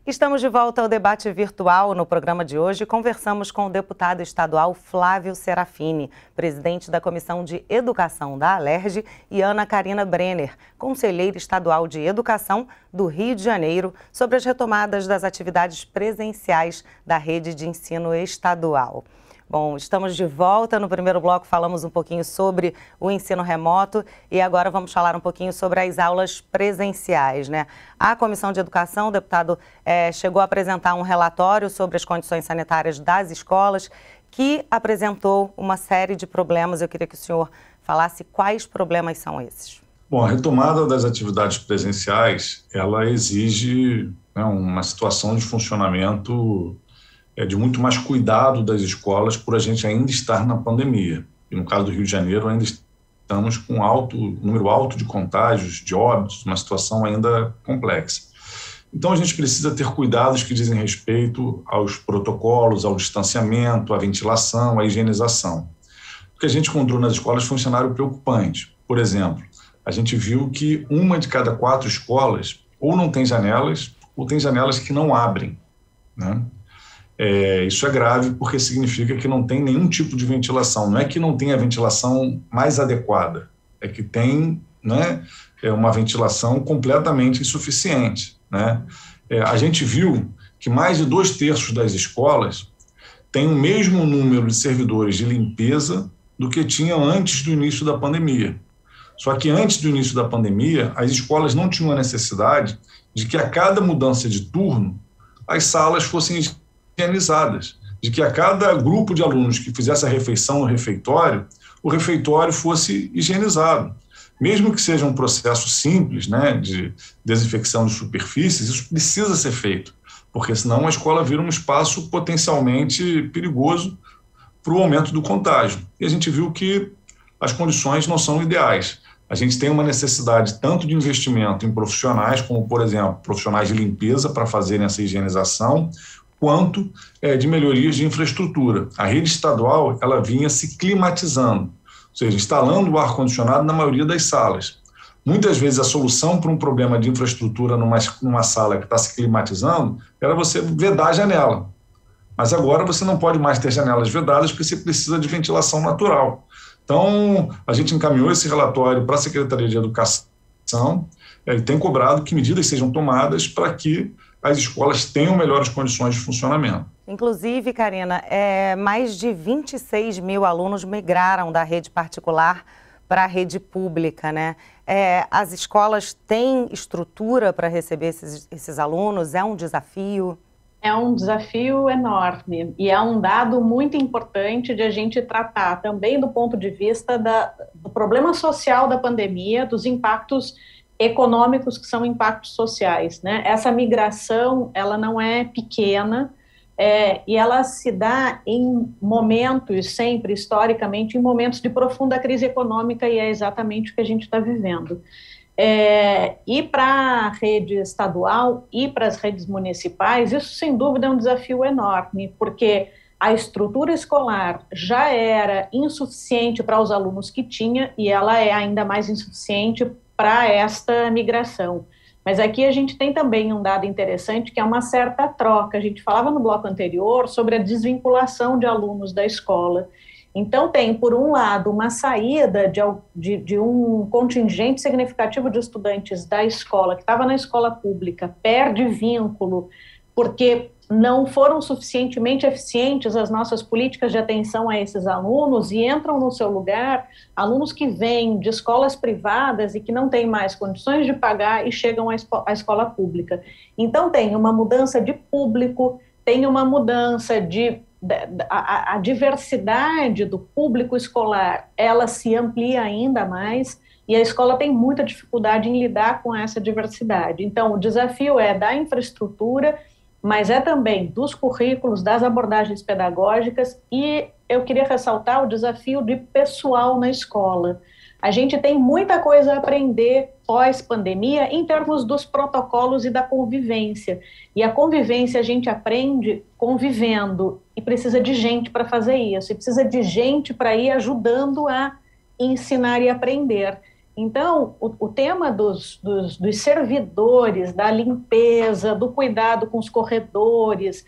Estamos de volta ao debate virtual. No programa de hoje, conversamos com o deputado estadual Flávio Serafini, presidente da Comissão de Educação da Alerj, e Ana Carina Brenner, conselheira estadual de Educação do Rio de Janeiro, sobre as retomadas das atividades presenciais da rede de ensino estadual. Bom, estamos de volta. No primeiro bloco falamos um pouquinho sobre o ensino remoto e agora vamos falar um pouquinho sobre as aulas presenciais, né? A Comissão de Educação, o deputado chegou a apresentar um relatório sobre as condições sanitárias das escolas que apresentou uma série de problemas. Eu queria que o senhor falasse quais problemas são esses. Bom, a retomada das atividades presenciais, ela exige, né, uma situação de funcionamento de muito mais cuidado das escolas por a gente ainda estar na pandemia. E no caso do Rio de Janeiro, ainda estamos com um número alto de contágios, de óbitos, uma situação ainda complexa. Então, a gente precisa ter cuidados que dizem respeito aos protocolos, ao distanciamento, à ventilação, à higienização. O que a gente encontrou nas escolas foi um cenário preocupante. Por exemplo, a gente viu que 1 de cada 4 escolas ou não tem janelas, ou tem janelas que não abrem, né? Isso é grave porque significa que não tem nenhum tipo de ventilação. Não é que não tem a ventilação mais adequada, é que tem, né, uma ventilação completamente insuficiente, né? A gente viu que mais de 2/3 das escolas têm o mesmo número de servidores de limpeza do que tinham antes do início da pandemia. Só que antes do início da pandemia, as escolas não tinham a necessidade de que a cada mudança de turno, as salas fossem higienizadas, de que a cada grupo de alunos que fizesse a refeição no refeitório, o refeitório fosse higienizado. Mesmo que seja um processo simples, né, de desinfecção de superfícies, isso precisa ser feito, porque senão a escola vira um espaço potencialmente perigoso para o aumento do contágio. E a gente viu que as condições não são ideais. A gente tem uma necessidade tanto de investimento em profissionais, como, por exemplo, profissionais de limpeza para fazerem essa higienização, quanto de melhorias de infraestrutura. A rede estadual, ela vinha se climatizando, ou seja, instalando o ar-condicionado na maioria das salas. Muitas vezes a solução para um problema de infraestrutura numa sala que está se climatizando era você vedar a janela. Mas agora você não pode mais ter janelas vedadas porque você precisa de ventilação natural. Então, a gente encaminhou esse relatório para a Secretaria de Educação e tem cobrado que medidas sejam tomadas para que as escolas tenham melhores condições de funcionamento. Inclusive, Carina, mais de 26 mil alunos migraram da rede particular para a rede pública, né? As escolas têm estrutura para receber esses alunos? É um desafio? É um desafio enorme e é um dado muito importante de a gente tratar também do ponto de vista do problema social da pandemia, dos impactos econômicos que são impactos sociais, né? Essa migração, ela não é pequena e ela se dá em momentos, sempre, historicamente, em momentos de profunda crise econômica e é exatamente o que a gente está vivendo. E para a rede estadual e para as redes municipais, isso sem dúvida é um desafio enorme, porque a estrutura escolar já era insuficiente para os alunos que tinha e ela é ainda mais insuficiente para esta migração. Mas aqui a gente tem também um dado interessante que é uma certa troca. A gente falava no bloco anterior sobre a desvinculação de alunos da escola. Então tem, por um lado, uma saída de um contingente significativo de estudantes da escola, que estava na escola pública, perde vínculo, porque não foram suficientemente eficientes as nossas políticas de atenção a esses alunos e entram no seu lugar alunos que vêm de escolas privadas e que não têm mais condições de pagar e chegam à escola pública. Então tem uma mudança de público, tem uma mudança a diversidade do público escolar, ela se amplia ainda mais e a escola tem muita dificuldade em lidar com essa diversidade. Então o desafio é da infraestrutura, mas é também dos currículos, das abordagens pedagógicas e eu queria ressaltar o desafio de pessoal na escola. A gente tem muita coisa a aprender pós-pandemia em termos dos protocolos e da convivência. E a convivência a gente aprende convivendo e precisa de gente para fazer isso, e precisa de gente para ir ajudando a ensinar e aprender. Então, o tema dos servidores, da limpeza, do cuidado com os corredores,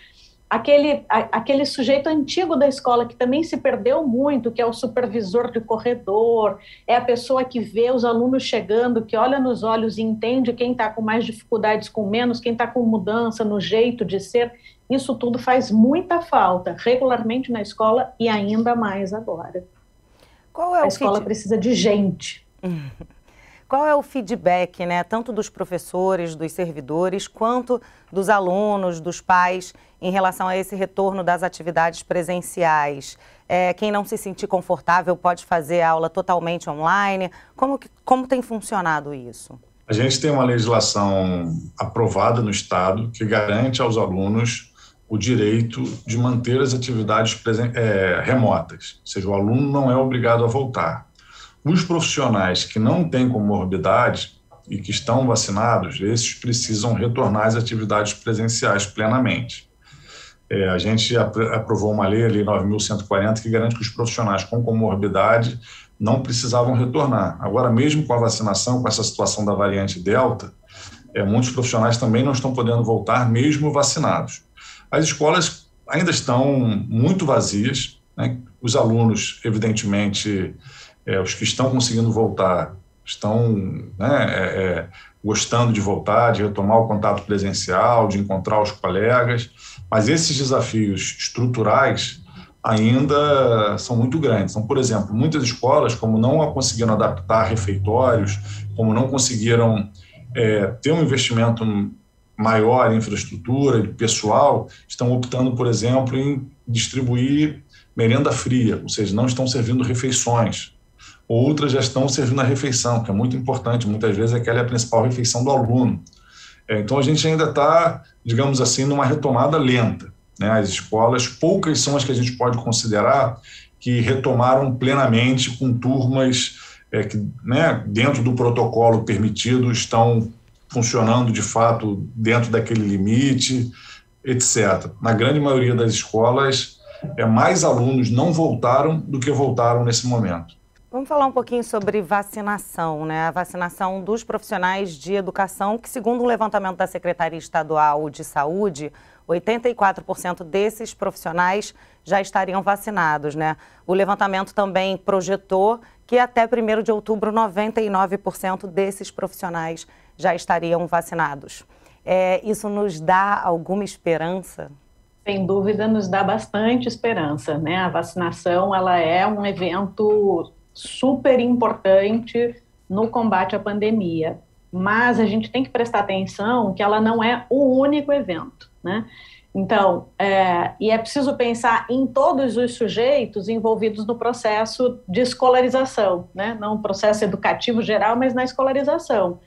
aquele sujeito antigo da escola que também se perdeu muito, que é o supervisor de corredor, é a pessoa que vê os alunos chegando, que olha nos olhos e entende quem está com mais dificuldades, com menos, quem está com mudança no jeito de ser. Isso tudo faz muita falta regularmente na escola e ainda mais agora. A escola precisa de gente. Qual é o feedback, né, tanto dos professores, dos servidores, quanto dos alunos, dos pais, em relação a esse retorno das atividades presenciais? Quem não se sentir confortável pode fazer a aula totalmente online? Como tem funcionado isso? A gente tem uma legislação aprovada no Estado que garante aos alunos o direito de manter as atividades remotas, ou seja, o aluno não é obrigado a voltar. Os profissionais que não têm comorbidade e que estão vacinados, esses precisam retornar às atividades presenciais plenamente. A gente aprovou uma lei, a Lei 9.140, que garante que os profissionais com comorbidade não precisavam retornar. Agora, mesmo com a vacinação, com essa situação da variante Delta, muitos profissionais também não estão podendo voltar, mesmo vacinados. As escolas ainda estão muito vazias, né? Os alunos, evidentemente, os que estão conseguindo voltar, estão gostando de voltar, de retomar o contato presencial, de encontrar os colegas, mas esses desafios estruturais ainda são muito grandes. Então, por exemplo, muitas escolas, como não conseguiram adaptar refeitórios, como não conseguiram ter um investimento maior em infraestrutura e pessoal, estão optando, por exemplo, em distribuir merenda fria, ou seja, não estão servindo refeições. Outras já estão servindo a refeição, que é muito importante, muitas vezes aquela é a principal refeição do aluno. Então a gente ainda está, digamos assim, numa retomada lenta, né? As escolas, poucas são as que a gente pode considerar que retomaram plenamente com turmas que, né, dentro do protocolo permitido, estão funcionando de fato dentro daquele limite, etc. Na grande maioria das escolas, mais alunos não voltaram do que voltaram nesse momento. Vamos falar um pouquinho sobre vacinação, né? A vacinação dos profissionais de educação, que segundo um levantamento da Secretaria Estadual de Saúde, 84% desses profissionais já estariam vacinados, né? O levantamento também projetou que até 1º de outubro, 99% desses profissionais já estariam vacinados. Isso nos dá alguma esperança? Sem dúvida, nos dá bastante esperança, né? A vacinação, ela é um evento super importante no combate à pandemia, mas a gente tem que prestar atenção que ela não é o único evento, né? Então, e é preciso pensar em todos os sujeitos envolvidos no processo de escolarização, né? Não o processo educativo geral, mas na escolarização.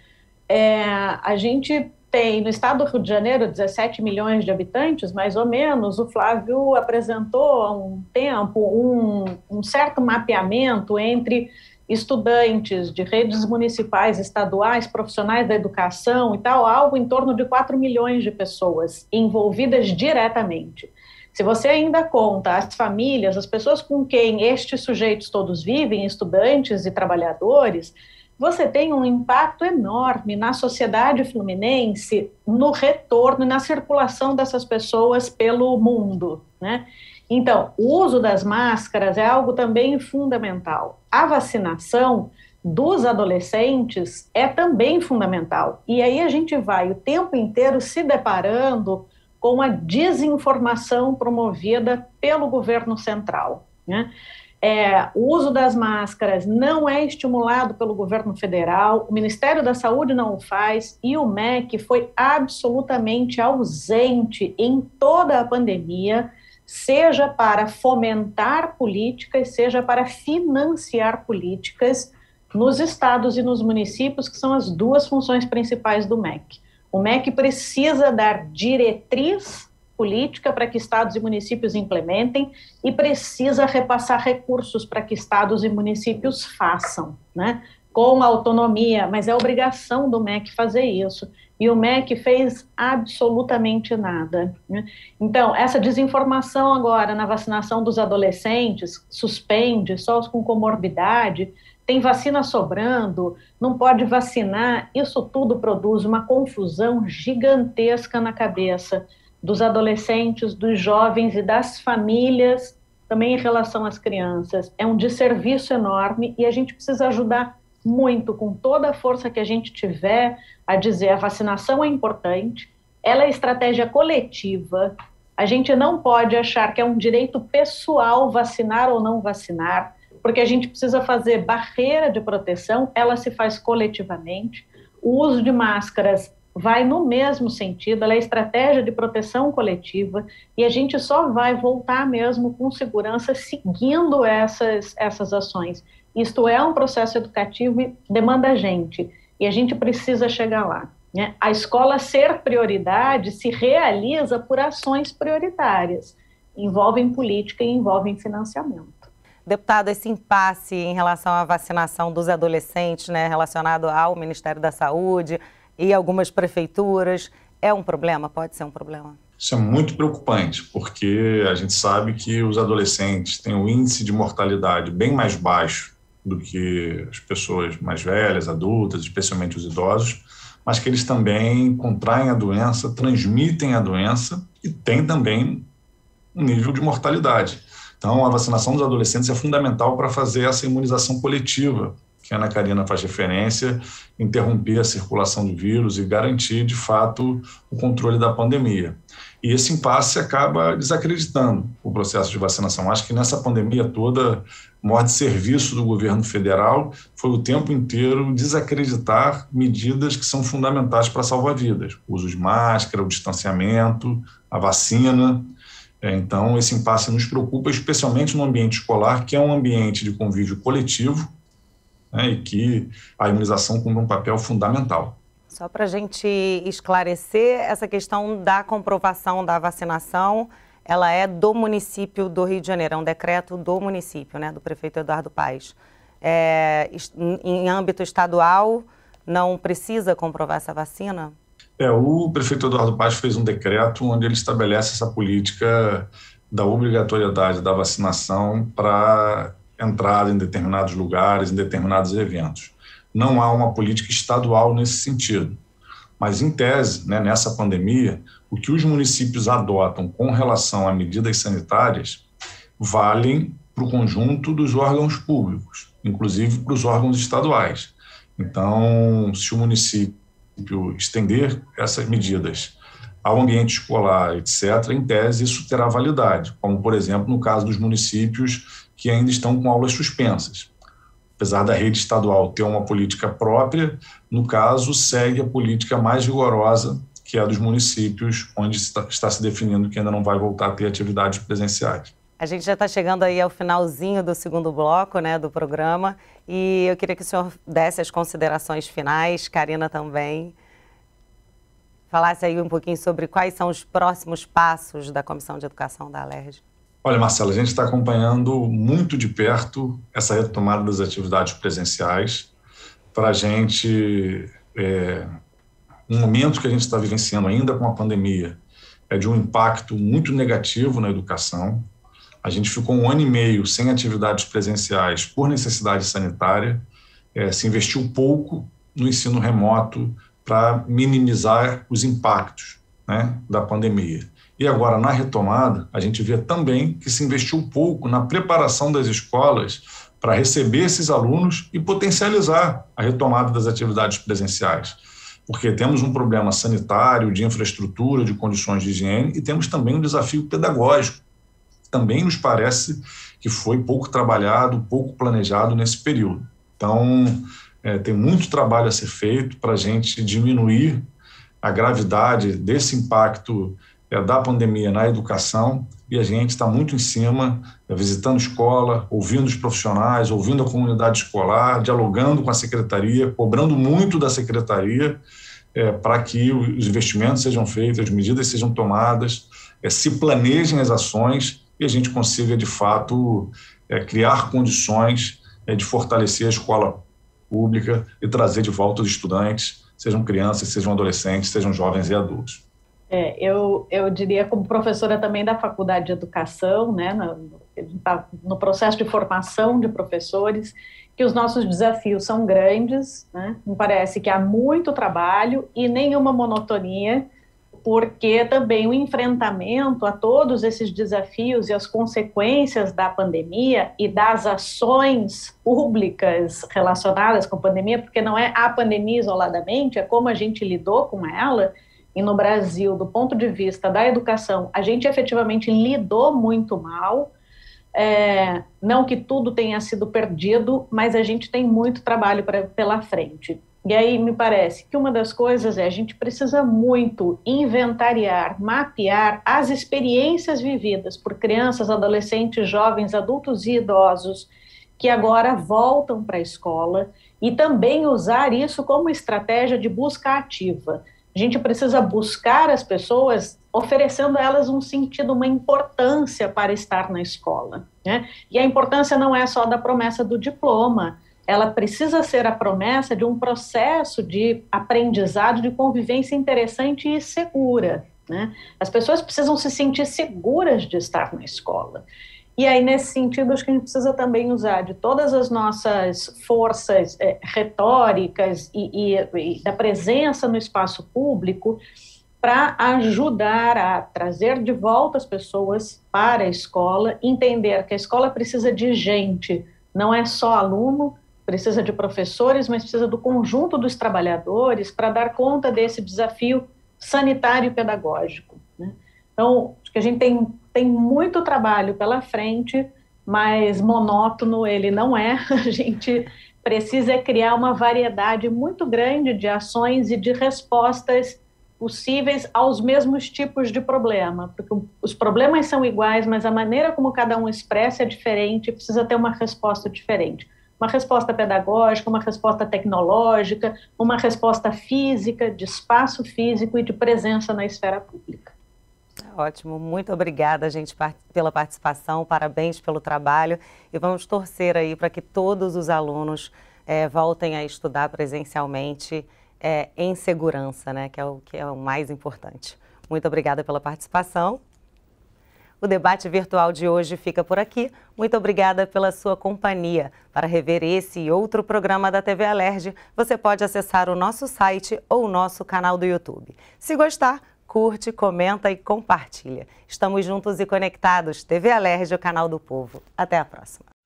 A gente tem no estado do Rio de Janeiro 17 milhões de habitantes, mais ou menos. O Flávio apresentou há um tempo um certo mapeamento entre estudantes de redes municipais, estaduais, profissionais da educação e tal, algo em torno de 4 milhões de pessoas envolvidas diretamente. Se você ainda conta as famílias, as pessoas com quem estes sujeitos todos vivem, estudantes e trabalhadores, você tem um impacto enorme na sociedade fluminense, no retorno e na circulação dessas pessoas pelo mundo, né? Então, o uso das máscaras é algo também fundamental. A vacinação dos adolescentes é também fundamental. E aí a gente vai o tempo inteiro se deparando com a desinformação promovida pelo governo central, né? O uso das máscaras não é estimulado pelo governo federal, o Ministério da Saúde não o faz e o MEC foi absolutamente ausente em toda a pandemia, seja para fomentar políticas, seja para financiar políticas nos estados e nos municípios, que são as duas funções principais do MEC. O MEC precisa dar diretriz política para que estados e municípios implementem e precisa repassar recursos para que estados e municípios façam, né? Com autonomia, mas é obrigação do MEC fazer isso. E o MEC fez absolutamente nada, né? Então, essa desinformação agora na vacinação dos adolescentes, suspende só os com comorbidade, tem vacina sobrando, não pode vacinar. Isso tudo produz uma confusão gigantesca na cabeça dos adolescentes, dos jovens e das famílias, também em relação às crianças. É um desserviço enorme e a gente precisa ajudar muito, com toda a força que a gente tiver, a dizer a vacinação é importante, ela é estratégia coletiva, a gente não pode achar que é um direito pessoal vacinar ou não vacinar, porque a gente precisa fazer barreira de proteção, ela se faz coletivamente, o uso de máscaras vai no mesmo sentido, ela é estratégia de proteção coletiva, e a gente só vai voltar mesmo com segurança seguindo essas ações. Isto é um processo educativo e demanda gente, e a gente precisa chegar lá, né? A escola ser prioridade se realiza por ações prioritárias, envolvem política e envolvem financiamento. Deputado, esse impasse em relação à vacinação dos adolescentes, né, relacionado ao Ministério da Saúde e algumas prefeituras, é um problema? Pode ser um problema? Isso é muito preocupante, porque a gente sabe que os adolescentes têm um índice de mortalidade bem mais baixo do que as pessoas mais velhas, adultas, especialmente os idosos, mas que eles também contraem a doença, transmitem a doença e têm também um nível de mortalidade. Então, a vacinação dos adolescentes é fundamental para fazer essa imunização coletiva, que a Ana Karina faz referência, interromper a circulação do vírus e garantir, de fato, o controle da pandemia. E esse impasse acaba desacreditando o processo de vacinação. Acho que nessa pandemia toda, o maior desserviço do governo federal foi o tempo inteiro desacreditar medidas que são fundamentais para salvar vidas. O uso de máscara, o distanciamento, a vacina. Então, esse impasse nos preocupa, especialmente no ambiente escolar, que é um ambiente de convívio coletivo, né, e que a imunização cumpre um papel fundamental. Só para a gente esclarecer, essa questão da comprovação da vacinação, ela é do município do Rio de Janeiro, é um decreto do município, né, do prefeito Eduardo Paes. Em âmbito estadual, não precisa comprovar essa vacina? O prefeito Eduardo Paes fez um decreto onde ele estabelece essa política da obrigatoriedade da vacinação para entrada em determinados lugares, em determinados eventos. Não há uma política estadual nesse sentido. Mas, em tese, né, nessa pandemia, o que os municípios adotam com relação a medidas sanitárias valem para o conjunto dos órgãos públicos, inclusive para os órgãos estaduais. Então, se o município estender essas medidas ao ambiente escolar, etc., em tese, isso terá validade, como, por exemplo, no caso dos municípios que ainda estão com aulas suspensas. Apesar da rede estadual ter uma política própria, no caso, segue a política mais rigorosa, que é a dos municípios, onde está se definindo que ainda não vai voltar a ter atividades presenciais. A gente já está chegando aí ao finalzinho do segundo bloco, né, do programa, e eu queria que o senhor desse as considerações finais, Karina também, falasse aí um pouquinho sobre quais são os próximos passos da Comissão de Educação da Alerj. Olha, Marcela, a gente está acompanhando muito de perto essa retomada das atividades presenciais. Para a gente, um momento que a gente está vivenciando ainda com a pandemia é de um impacto muito negativo na educação. A gente ficou 1 ano e meio sem atividades presenciais por necessidade sanitária, se investiu pouco no ensino remoto para minimizar os impactos, né, da pandemia. E agora, na retomada, a gente vê também que se investiu pouco na preparação das escolas para receber esses alunos e potencializar a retomada das atividades presenciais. Porque temos um problema sanitário, de infraestrutura, de condições de higiene, e temos também um desafio pedagógico. Também nos parece que foi pouco trabalhado, pouco planejado nesse período. Então, tem muito trabalho a ser feito para a gente diminuir a gravidade desse impacto da pandemia na educação, e a gente está muito em cima, visitando escola, ouvindo os profissionais, ouvindo a comunidade escolar, dialogando com a secretaria, cobrando muito da secretaria para que os investimentos sejam feitos, as medidas sejam tomadas, se planejem as ações e a gente consiga, de fato, criar condições de fortalecer a escola pública e trazer de volta os estudantes, sejam crianças, sejam adolescentes, sejam jovens e adultos. Eu diria, como professora também da Faculdade de Educação, né, no está no processo de formação de professores, que os nossos desafios são grandes, né? Me parece que há muito trabalho e nenhuma monotonia, porque também o enfrentamento a todos esses desafios e as consequências da pandemia e das ações públicas relacionadas com a pandemia, porque não é a pandemia isoladamente, é como a gente lidou com ela. E no Brasil, do ponto de vista da educação, a gente efetivamente lidou muito mal. Não que tudo tenha sido perdido, mas a gente tem muito trabalho pela frente. E aí me parece que uma das coisas a gente precisa muito inventariar, mapear as experiências vividas por crianças, adolescentes, jovens, adultos e idosos que agora voltam para a escola e também usar isso como estratégia de busca ativa. A gente precisa buscar as pessoas oferecendo a elas um sentido, uma importância para estar na escola, né? E a importância não é só da promessa do diploma, ela precisa ser a promessa de um processo de aprendizado, de convivência interessante e segura, né? As pessoas precisam se sentir seguras de estar na escola. E aí, nesse sentido, acho que a gente precisa também usar de todas as nossas forças retóricas e da presença no espaço público para ajudar a trazer de volta as pessoas para a escola, entender que a escola precisa de gente, não é só aluno, precisa de professores, mas precisa do conjunto dos trabalhadores para dar conta desse desafio sanitário e pedagógico, né? Então, acho que a gente tem muito trabalho pela frente, mas monótono ele não é. A gente precisa criar uma variedade muito grande de ações e de respostas possíveis aos mesmos tipos de problema, porque os problemas são iguais, mas a maneira como cada um expressa é diferente, precisa ter uma resposta diferente. Uma resposta pedagógica, uma resposta tecnológica, uma resposta física, de espaço físico e de presença na esfera pública. Ótimo, muito obrigada, gente, pela participação, parabéns pelo trabalho e vamos torcer aí para que todos os alunos voltem a estudar presencialmente em segurança, né, que é o mais importante. Muito obrigada pela participação. O debate virtual de hoje fica por aqui. Muito obrigada pela sua companhia. Para rever esse e outro programa da TV Alerj, você pode acessar o nosso site ou o nosso canal do YouTube. Se gostar, curte, comenta e compartilha. Estamos juntos e conectados. TV Alerj, o canal do povo. Até a próxima.